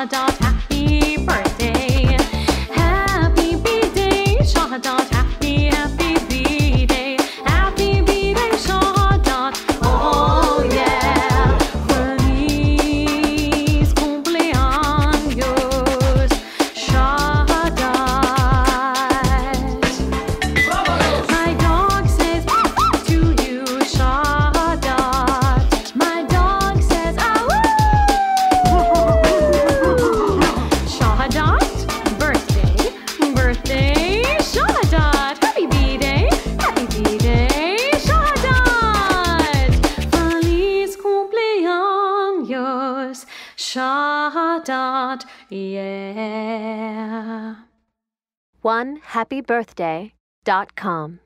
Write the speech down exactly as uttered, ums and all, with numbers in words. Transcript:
Shahadat, happy birthday. Happy B-Day, Shahadat, happy, happy B-Day. Happy B-Day, Shahadat, oh yeah. Feliz cumpleaños, Shahadat. My dog says to you, Shahadat. My dog says, ah, Shahadat, birthday, birthday, Shahadat. Happy B-Day, happy B-Day, Shahadat. Feliz cumpleaños, Shahadat, yeah. one happy birthday dot com